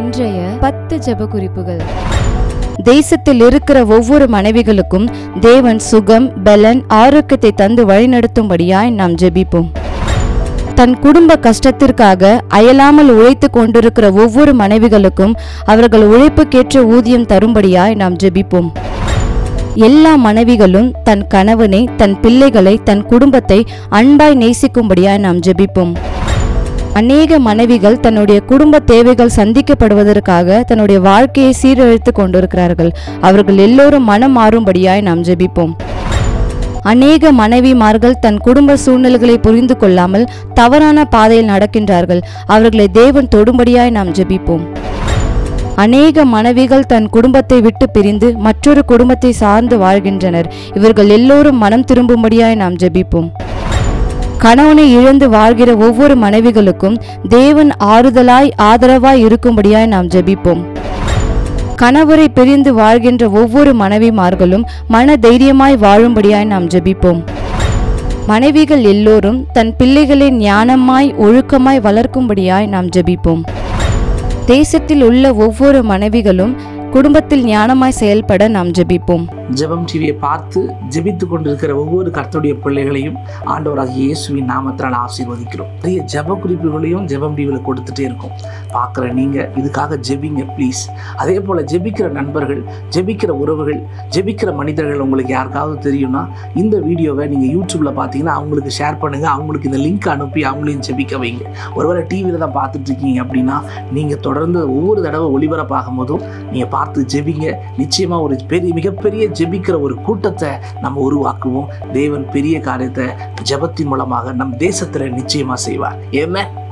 இன்றைய 10 ஜெப குறிப்புகள். தேசத்தில் இருக்கிற ஒவ்வொரு மனைவிகளுக்கும் தேவன் சுகம், பலன், ஆரோக்கியத்தை தந்து வழிநடத்தும்படியாய் நாம் ஜெபிப்போம். தன் குடும்ப கஷ்டத்திற்காக அயலாமல் உழைத்து கொண்டிருக்கிற ஒவ்வொரு மனைவிகளுக்கும் அவர்கள் உழைப்புக்கேற்ற ஊதியம் தரும்படியாய் நாம் ஜெபிப்போம். எல்லா மனைவிகளும் தன் கணவனை, தன் பிள்ளைகளை, தன் குடும்பத்தை அன்பாய் நேசிக்கும்படியாய் நாம் ஜெபிப்போம். அநேக மனைவிகள் தன்னுடைய குடும்ப தேவைகள் சந்திக்கப்படுவதற்காக தன்னுடைய வாழ்க்கையை சீரழித்து கொண்டிருக்கிறார்கள். அவர்கள் எல்லோரும் மனம் மாறும்படியாய் நாம் ஜெபிப்போம். அநேக மனைவிமார்கள் தன் குடும்ப சூழ்நிலைகளை புரிந்து கொள்ளாமல் தவறான பாதையில் நடக்கின்றார்கள். அவர்களை தேவன் தொடும்படியாய் நாம் ஜெபிப்போம். அநேக மனைவிகள் தன் குடும்பத்தை விட்டு பிரிந்து மற்றொரு குடும்பத்தை சார்ந்து வாழ்கின்றனர். இவர்கள் எல்லோரும் மனம் திரும்பும்படியாய் நாம் ஜெபிப்போம். கணவனை இழந்து வாழ்கிற ஒவ்வொரு மனைவிகளுக்கும் தேவன் ஆறுதலாய், ஆதரவாய் இருக்கும்படியாய் நாம் ஜெபிப்போம். கணவரை பிரிந்து வாழ்கின்ற ஒவ்வொரு மனைவிமார்களும் மன தைரியமாய் வாழும்படியாய் நாம் ஜெபிப்போம். மனைவிகள் எல்லோரும் தன் பிள்ளைகளை ஞானமாய், ஒழுக்கமாய் வளர்க்கும்படியாய் நாம் ஜெபிப்போம். தேசத்தில் உள்ள ஒவ்வொரு மனைவிகளும் குடும்பத்தில் ஞானமாய் செயல்பட நாம் ஜெபிப்போம். ஜெபம் டிவியை பார்த்து ஜெபித்து கொண்டிருக்கிற ஒவ்வொரு கர்த்தருடைய பிள்ளைகளையும் ஆண்டவராகிய இயேசுவின் நாமத்தினால் ஆசீர்வதிக்கிறோம். நிறைய ஜெப குறிப்புகளையும் ஜெபம் டிவியில் கொடுத்துட்டே இருக்கும். பார்க்குற நீங்கள் இதுக்காக ஜெபிங்க ப்ளீஸ். அதே போல் ஜெபிக்கிற நண்பர்கள், ஜெபிக்கிற உறவுகள், ஜெபிக்கிற மனிதர்கள் உங்களுக்கு யாருக்காவது தெரியும்னா இந்த வீடியோவை நீங்கள் யூடியூப்பில் பார்த்தீங்கன்னா அவங்களுக்கு ஷேர் பண்ணுங்கள். அவங்களுக்கு இந்த லிங்க் அனுப்பி அவங்களையும் ஜெபிக்க வைங்க. ஒருவேளை டிவியில் தான் பார்த்துட்ருக்கீங்க அப்படின்னா நீங்கள் தொடர்ந்து ஒவ்வொரு தடவை ஒளிபரப்பாகும் போதும் நீங்கள் பார்த்து ஜெபிங்க. நிச்சயமாக ஒரு மிகப்பெரிய ஜெபிக்கிற ஒரு கூட்டத்தை நம்ம உருவாக்குவோம். தேவன் பெரிய காரியத்தை ஜெபத்தின் மூலமாக நம் தேசத்தில் நிச்சயமாக செய்வார். ஆமென்.